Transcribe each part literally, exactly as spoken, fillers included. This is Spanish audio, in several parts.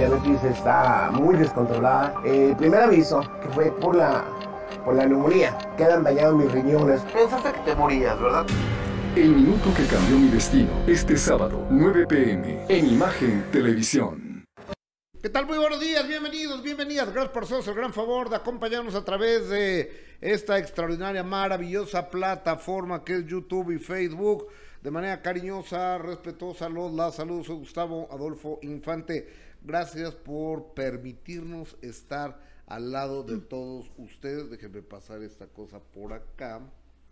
diabetes está muy descontrolada. Eh, primer aviso, que fue por la, por la neumonía. Quedan dañados mis riñones. Pensaste que te morías, ¿verdad? El minuto que cambió mi destino, este sábado, nueve pe eme, en Imagen Televisión. ¿Qué tal? Muy buenos días, bienvenidos, bienvenidas. Gracias por hacernos el gran favor de acompañarnos a través de esta extraordinaria, maravillosa plataforma que es YouTube y Facebook. De manera cariñosa, respetuosa, los la saludos. Soy Gustavo Adolfo Infante. Gracias por permitirnos estar al lado de todos ustedes. Déjenme pasar esta cosa por acá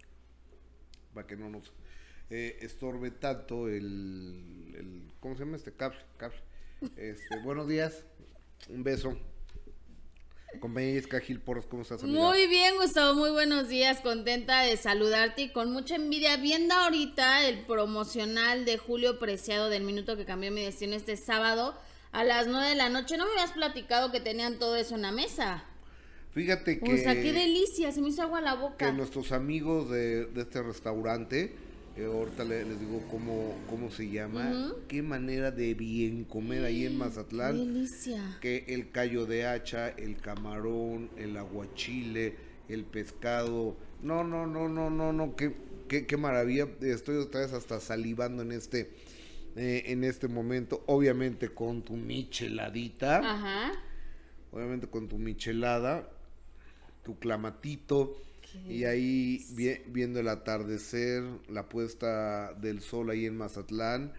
para que no nos eh, estorbe tanto el, el ¿cómo se llama este? Cable, cable. Este, buenos días, un beso. Compañera Jessica Gil Porras, ¿cómo estás, amiga? Muy bien, Gustavo, muy buenos días, contenta de saludarte y con mucha envidia, viendo ahorita el promocional de Julio Preciado del Minuto que Cambió Mi Destino este sábado a las nueve de la noche. ¿No me habías platicado que tenían todo eso en la mesa? Fíjate que... O sea, qué delicia, se me hizo agua a la boca. Que nuestros amigos de, de este restaurante, eh, ahorita les, les digo cómo, cómo se llama, uh-huh. Qué manera de bien comer ahí en Mazatlán. Qué delicia. Que el callo de hacha, el camarón, el aguachile, el pescado. No, no, no, no, no, no, qué, qué, qué maravilla. Estoy otra vez hasta salivando en este, eh, en este momento. Obviamente con tu micheladita. Ajá. Obviamente con tu michelada, tu clamatito. Y ahí vi, viendo el atardecer, la puesta del sol ahí en Mazatlán,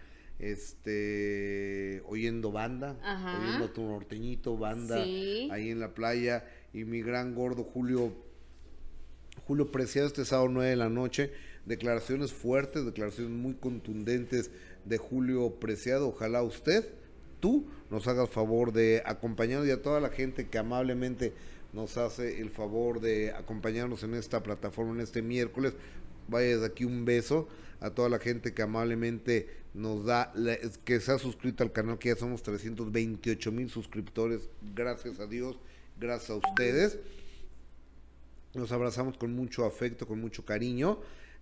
este, oyendo banda, ajá, oyendo tu norteñito, banda, sí, ahí en la playa, y mi gran gordo Julio, Julio Preciado este sábado nueve de la noche, declaraciones fuertes, declaraciones muy contundentes de Julio Preciado. Ojalá usted, tú, nos hagas favor de acompañarnos, y a toda la gente que amablemente nos hace el favor de acompañarnos en esta plataforma en este miércoles. Vaya desde aquí un beso a toda la gente que amablemente nos da, que se ha suscrito al canal, que ya somos trescientos veintiocho mil suscriptores, gracias a Dios, gracias a ustedes. Nos abrazamos con mucho afecto, con mucho cariño.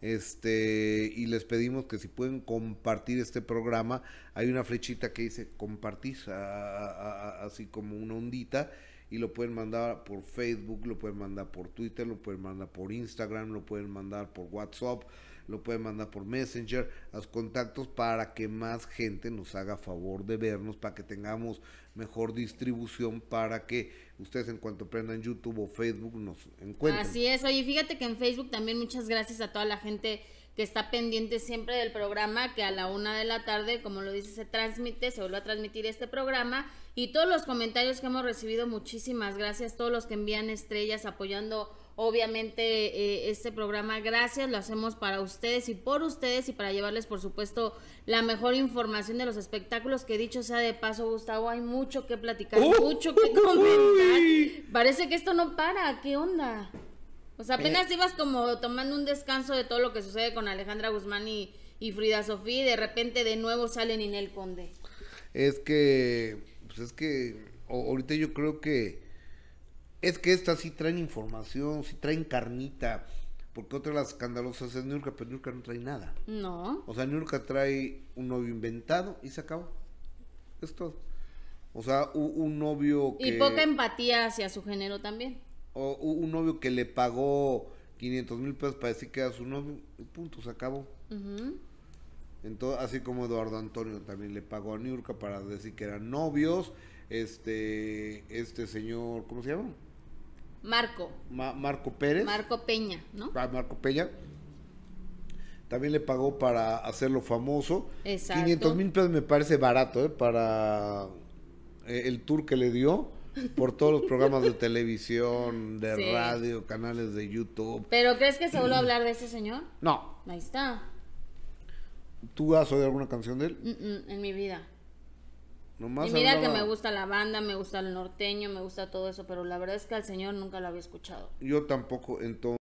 Este, y les pedimos que si pueden compartir este programa, hay una flechita que dice compartir, a, a, a, así como una ondita, y lo pueden mandar por Facebook, lo pueden mandar por Twitter, lo pueden mandar por Instagram, lo pueden mandar por WhatsApp, lo pueden mandar por Messenger a los contactos, para que más gente nos haga favor de vernos, para que tengamos mejor distribución, para que ustedes en cuanto prendan YouTube o Facebook nos encuentren. Así es. Oye, fíjate que en Facebook también muchas gracias a toda la gente que está pendiente siempre del programa, que a la una de la tarde, como lo dice, se transmite, se vuelve a transmitir este programa, y todos los comentarios que hemos recibido, muchísimas gracias, todos los que envían estrellas apoyando obviamente eh, este programa, gracias, lo hacemos para ustedes y por ustedes, y para llevarles por supuesto la mejor información de los espectáculos, que dicho sea de paso, Gustavo, hay mucho que platicar, uh, mucho que comentar. Uy. Parece que esto no para, ¿qué onda? O sea, apenas eh. ibas como tomando un descanso de todo lo que sucede con Alejandra Guzmán y, y Frida Sofía, y de repente de nuevo sale Ninel Conde. Es que, pues es que ahorita yo creo que es que estas sí traen información, sí traen carnita, porque otra de las escandalosas es Niurka, pero Niurka no trae nada. No. O sea, Niurka trae un novio inventado y se acabó. Es todo. O sea, un, un novio que... Y poca empatía hacia su género también. O un novio que le pagó quinientos mil pesos para decir que era su novio, y punto, se acabó. Uh-huh. Entonces, así como Eduardo Antonio también le pagó a Niurka para decir que eran novios. Este, este señor, ¿cómo se llama? Marco. Ma Marco Pérez. Marco Peña, ¿no? Ah, Marco Peña. También le pagó para hacerlo famoso. Exacto. quinientos mil pesos me parece barato, ¿eh? Para eh, el tour que le dio por todos los programas de televisión, de sí. radio, canales de YouTube. ¿Pero crees que se vuelve a hablar de ese señor? No. Ahí está. ¿Tú has oído alguna canción de él? Mm -mm, en mi vida. Nomás y mira hablaba... que me gusta la banda, me gusta el norteño, me gusta todo eso, pero la verdad es que al señor nunca lo había escuchado. Yo tampoco, entonces...